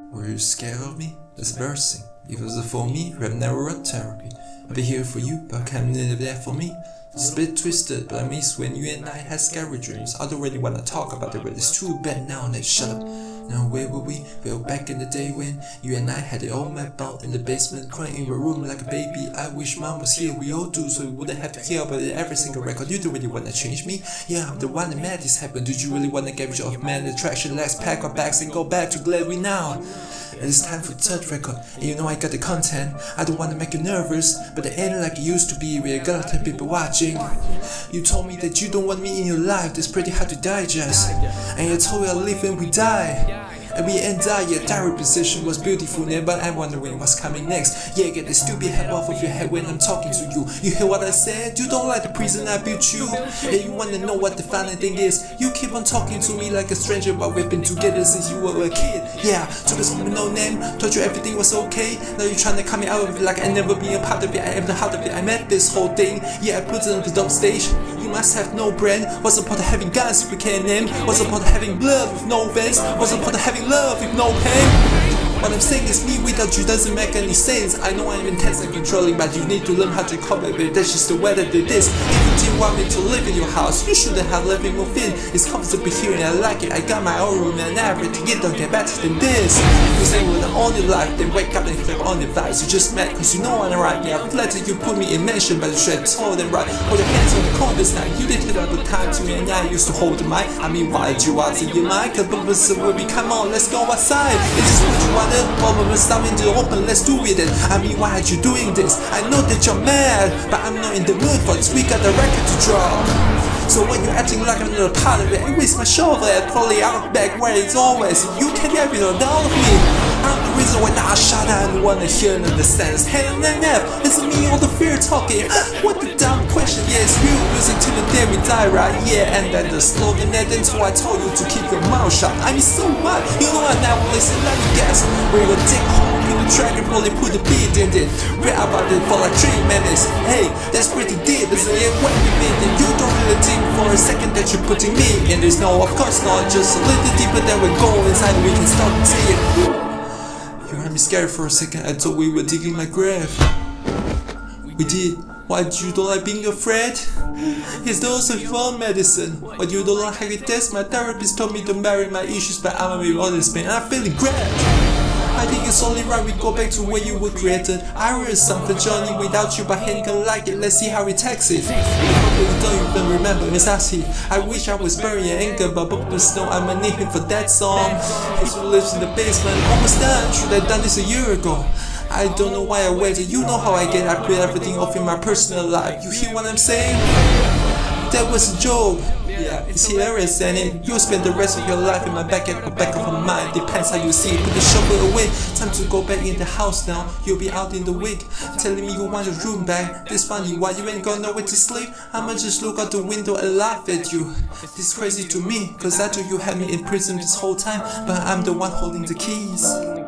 Were you scared of me? That's embarrassing. If it was for me, you have never wrote therapy. I'll be here for you, but can't be there for me. It's a bit twisted, but I miss when you and I had scary dreams. I don't really wanna talk about it, but it's too bad now. Let's shut up. Now where were we? We were back in the day when you and I had it all mapped out in the basement, crying in your room like a baby. I wish mom was here, we all do, so we wouldn't have to hear about it every single record. You don't really wanna change me? Yeah, I'm the one that made this happen. Did you really wanna get rid of man attraction? Let's pack our bags and go back to Glad We Now. It's time for the third record, and you know I got the content. I don't wanna make you nervous, but it ain't like it used to be. We're gonna have people watching. You told me that you don't want me in your life. That's pretty hard to digest. And you told me I'll live when we die. And we end up, yeah, diary position was beautiful, but I'm wondering what's coming next. Yeah, get the stupid head off of your head when I'm talking to you. You hear what I said? You don't like the prison I built you. And you wanna know what the funny thing is? You keep on talking to me like a stranger, but we've been together since you were a kid. Yeah, took us home with no name, told you everything was okay. Now you're trying to cut me out of it like I never been a part of it. I am the heart of it, I made this whole thing. Yeah, I put it on the dump stage. You must have no brand. What's the point of having guns if we can't name? What's the point of having blood with no veins? What's the point of having love with no pain? What I'm saying is me without you doesn't make any sense. I know I'm intense and controlling, but you need to learn how to cope with it. That's just the way that it is. If you didn't want me to live in your house, you shouldn't have let me move in. It's comfortable here and I like it. I got my own room and everything. It don't get better than this. You say you wanna own your life, then wake up and flip on your vibes. You just mad cause you know I'm right. Yeah, I've let you put me in mention, but you should have told them right. Hold your hands on the corner this night. You did it all the time to me and I used to hold the mic. I mean, why did you answer your mic? Cause will be, come on, let's go outside. Is this what you wanted? Stop in the open, let's do it then. I mean, why are you doing this? I know that you're mad, but I'm not in the mood for this. We got the record to draw. So when you're acting like I'm not a part of it, I waste my shoulder and probably out back where it's always. You can get it all down with me. I'm the reason why I shut down and wanna hear and understand. It's hell and F, it's me all the fear talking. What the dumb question? Yeah, it's you losing till the day we die, right? Yeah, and then the slogan and then so I told you to keep your mouth shut. I mean, so what? You know what? Now listen, let me guess. We're gonna take home in the track and probably put the beat in it. Read about it for like 3 minutes. Hey, that's pretty deep, isn't it? What you mean? Then you don't really think for a second that you're putting me in this. No, of course not. Just a little deeper than we go inside. We can start to see it. You had me scared for a second. I thought we were digging my grave. We did. Why you don't like being afraid? It's also your medicine. Why you don't like having this? My therapist told me to bury my issues, but I'm with all this pain. I'm feeling great. I think it's only right we go back to where you were created. I wrote something Johnny without you, but Henry can like it. Let's see how he takes it. Probably don't even remember Miss Ashley. I wish I was burying anger, but know I'm gonna need him for that song. He still lives in the basement, almost done. Should have done this a year ago. I don't know why I waited. You know how I get. I put everything off in my personal life. You hear what I'm saying? That was a joke. Yeah, it's hilarious, and you'll spend the rest of your life in my back of my mind. Depends how you see it. Put the shovel away. Time to go back in the house now. You'll be out in the week, telling me you want your room back. This funny, why you ain't got nowhere to sleep? I'ma just look out the window and laugh at you. This crazy to me, cause I thought you had me in prison this whole time, but I'm the one holding the keys.